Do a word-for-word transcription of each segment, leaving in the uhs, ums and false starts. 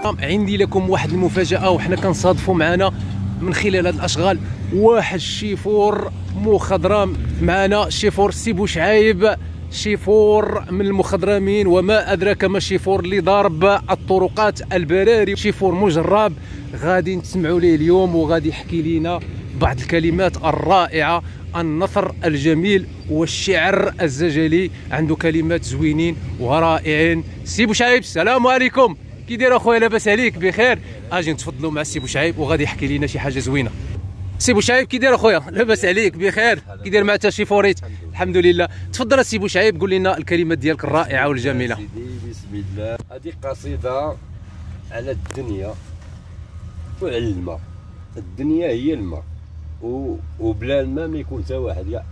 الحلقه عندي لكم واحد المفاجاه، وحنا كنصادفوا معنا من خلال هذه الاشغال واحد الشيفور مخضرم معنا، شيفور سي بوشعايب، شيفور من المخضرمين وما ادراك ما شيفور اللي ضارب الطرقات البراري، شيفور مجرب غادي نسمعوا ليه اليوم وغادي يحكي لنا بعض الكلمات الرائعه، النثر الجميل والشعر الزجلي، عنده كلمات زوينين ورائعين. سي بوشعايب السلام عليكم، كي داير اخويا؟ لاباس عليك؟ بخير. اجي نتفضلوا مع سي بوشعايب وغادي يحكي لنا شي حاجه زوينه. سي بوشعايب كي داير اخويا؟ لاباس عليك؟ بخير. كي داير مع تا شيفوريت؟ الحمد لله. تفضل سي بوشعايب، قول لنا الكلمات ديالك الرائعه والجميله. بسم الله. هذه قصيده على الدنيا وعلى الماء. الدنيا هي الماء، و... وبلا الماء ما يكون حتى واحد. يا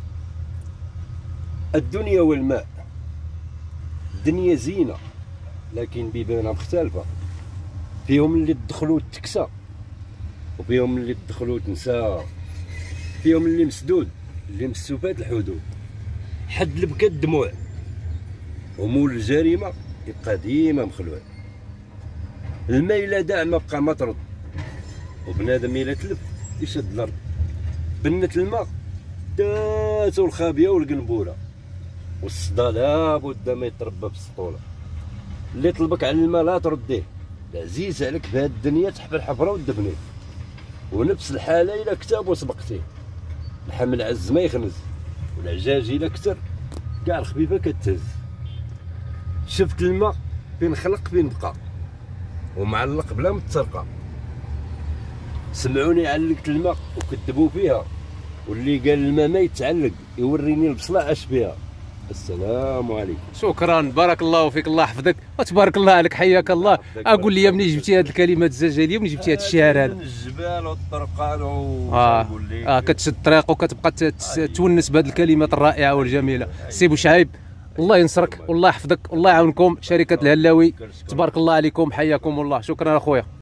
الدنيا والماء، الدنيا زينه لكن بيبانها مختلفه، فيهم اللي تدخلوا تكسى وفيهم اللي تدخلوا تنسى، فيهم اللي مسدود اللي مسوا فات الحدود، حد البكا الدموع ومول الجريمه يبقى ديما مخلوع. الماء الا داع ما بقى ما ترد، وبنادم الا تلف يشد الارض. بنت الماء داتو الخابيه والقنبوره، والصدا لابد ما يتربى بالسطوله. اللي طلبك على الماء لا ترديه، العزيز عليك في هاد الدنيا تحب الحفره ودفنيه. ونفس الحاله الا كتاب وسبقتيه، الحمل عز ما يخنز، والعجاج الا كتر كاع الخفيفه كتهز. شفت الماء فين خلق فين بقى، ومعلق بلا متسرقه. سمعوني علقت الماء وكذبوا فيها، واللي قال الماء ما يتعلق يوريني البصله اش فيها. السلام عليكم. شكرا، بارك الله فيك، الله يحفظك وتبارك الله عليك، حياك الله. اقول لي منين جبتي هذه الكلمات الزجاجيه، منين جبتي هذا الشعر هذا؟ من الجبال والطرقان و اه اه كتشد الطريق وكتبقى تونس بهذه الكلمات الرائعه والجميله. سي بوشعايب الله ينصرك والله يحفظك والله يعاونكم، شركه الهلاوي تبارك الله عليكم، حياكم الله. شكرا اخويا.